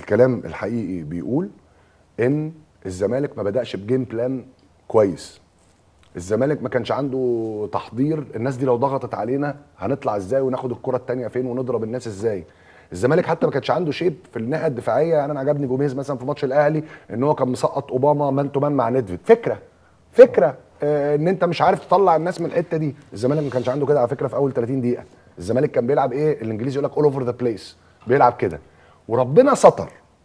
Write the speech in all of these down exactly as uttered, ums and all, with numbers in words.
الكلام الحقيقي بيقول ان الزمالك ما بدأش بجيم بلان كويس. الزمالك ما كانش عنده تحضير، الناس دي لو ضغطت علينا هنطلع ازاي وناخد الكرة التانية فين ونضرب الناس ازاي. الزمالك حتى ما كانش عنده شيب في الناحيه الدفاعيه. يعني انا عجبني جوميز مثلا في ماتش الاهلي ان هو كان مسقط اوباما مان تو مان مع ندفيد. فكره فكره آه ان انت مش عارف تطلع الناس من الحته دي. الزمالك ما كانش عنده كده على فكره. في اول ثلاثين دقيقه الزمالك كان بيلعب ايه الانجليزي يقول لك اول اوفر ذا بليس، بيلعب كده. وربنا ستر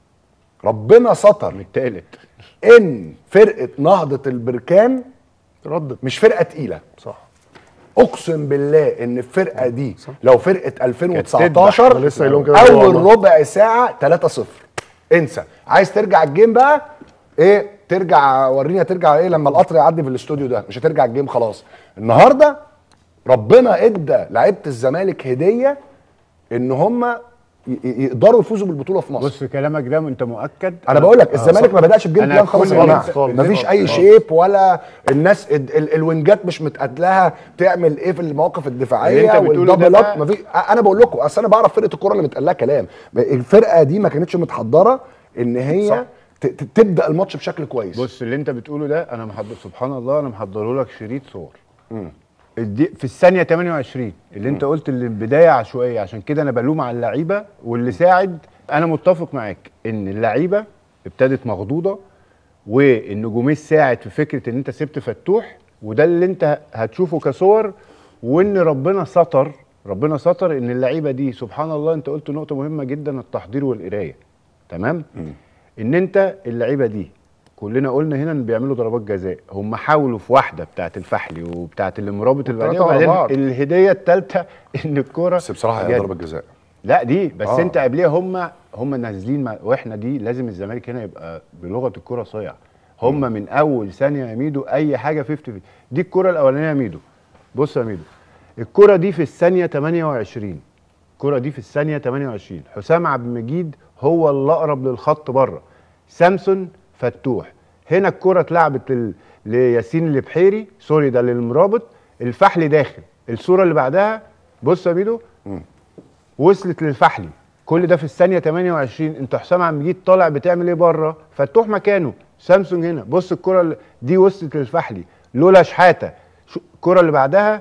ربنا ستر من التالت ان فرقه نهضه البركان ردت، مش فرقه تقيله. صح، اقسم بالله ان الفرقه دي صح. لو فرقه ألفين وتسعتاشر أنا لسه قايلهم كده اول والله. ربع ساعه ثلاثة صفر انسى. عايز ترجع الجيم بقى ايه؟ ترجع ورينا ترجع ايه لما القطر يعدي في الاستوديو ده. مش هترجع الجيم خلاص. النهارده ربنا ادى لعيبه الزمالك هديه ان هم يقدروا يفوزوا بالبطوله في مصر. بص كلامك ده انت مؤكد. انا بقول لك الزمالك ما بداش بجيم بلان خالص يا جماعه. مفيش اي شيب ولا الناس ال ال الوينجات مش متقدلها تعمل ايه في المواقف الدفاعيه والدبل اب. مفيش. انا بقول لكم اصل انا بعرف فرقه الكوره اللي متقال لها كلام. الفرقه دي ما كانتش متحضره ان هي تبدا الماتش بشكل كويس. بص اللي انت بتقوله ده انا محضر، سبحان الله، انا محضره لك شريط صور. امم في الثانيه ثمانية وعشرين اللي انت قلت اللي البدايه عشوائيه، عشان كده انا بلوم على اللعيبه واللي ساعد. انا متفق معاك ان اللعيبه ابتدت مخضوضه وان جوميز ساعد في فكره ان انت سبت فتوح، وده اللي انت هتشوفه كصور. وان ربنا ستر ربنا ستر ان اللعيبه دي سبحان الله. انت قلت نقطه مهمه جدا، التحضير والقرايه. تمام. م. ان انت اللعيبه دي كلنا قلنا هنا ان بيعملوا ضربات جزاء. هم حاولوا في واحده بتاعت الفحلي وبتاعت المرابط اللي بعدين، وبعدين الهديه الثالثه ان الكوره. بس بصراحه هي ضربه جزاء. لا دي بس آه. انت قبليها هم هم نازلين مع واحنا دي لازم الزمالك هنا يبقى بلغه الكوره صيع. هم م. من اول ثانيه يا ميدو اي حاجه خمسين خمسين. دي الكوره الاولانيه يا ميدو. بص يا ميدو، الكوره دي في الثانيه ثمانية وعشرين. الكوره دي في الثانيه ثمانية وعشرين حسام عبد المجيد هو اللي اقرب للخط بره، سامسون فتوح. هنا الكرة اتلعبت لل... لياسين البحيري، سوري ده للمرابط، الفحلي داخل. الصورة اللي بعدها بص يا ميدو وصلت للفحلي. كل ده في الثانية ثمانية وعشرين. انت حسام عبد المجيد طالع بتعمل ايه بره؟ فتوح مكانه، سامسون هنا. بص الكرة اللي... دي وصلت للفحلي لولا شحاتة. الكرة اللي بعدها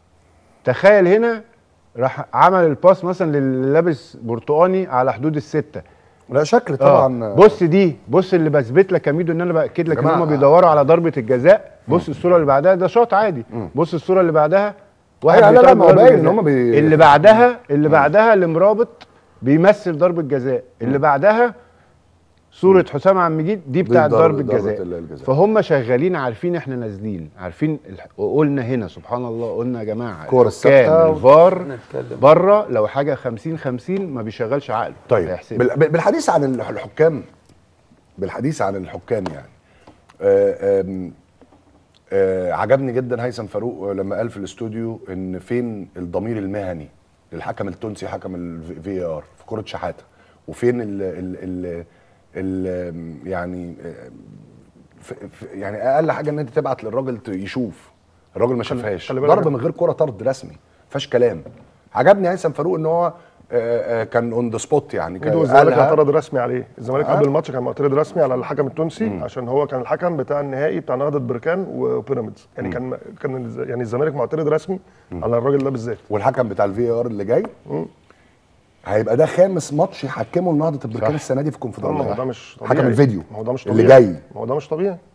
تخيل هنا راح عمل الباس مثلا للي لابس برتقاني على حدود الستة. لا شكل طبعا. آه. بص دي بص اللي بثبت لك يا ميدو ان انا باكد لك ان هم بيدوروا على ضربه الجزاء. بص الصوره اللي بعدها ده شوط عادي. مم. بص الصوره اللي بعدها واحد لا لا ما هو باين ان هم بي... اللي بعدها اللي بعدها اللي مرابط بيمثل ضربه جزاء. اللي بعدها صوره حسام عبد المجيد دي بتاعه ضربه جزاء. فهم شغالين عارفين احنا نازلين عارفين. وقلنا هنا سبحان الله قلنا يا جماعه كوره الثابته الفار بره لو حاجه خمسين خمسين ما بيشغلش عقله. طيب بالحديث عن الحكام بالحديث عن الحكام يعني آآ آآ آآ عجبني جدا هيثم فاروق لما قال في الاستوديو ان فين الضمير المهني للحكم التونسي حكم الفي ار في كره شحاته، وفين ال ال ال ال يعني يعني اقل حاجه ان انت تبعت للراجل يشوف. الراجل ما شافهاش، ضرب من غير كره طرد رسمي ما فيهاش كلام. عجبني هيثم فاروق ان هو آآ آآ كان اون ذا سبوت يعني. كان الزمالك اعترض رسمي عليه. الزمالك قبل الماتش كان معترض رسمي على الحكم التونسي مم. عشان هو كان الحكم بتاع النهائي بتاع نهضه بركان وبيراميدز يعني. مم. كان كان يعني الزمالك معترض رسمي مم. على الراجل ده بالذات. والحكم بتاع الفي ار اللي جاي مم. هيبقى ده خامس ماتش يحكمه لنهضه البركان السنه دي في الكونفدراليه. ما هو ده مش طبيعي. حكم الفيديو ما هو ده مش طبيعي اللي جاي. ما هو ده مش طبيعي.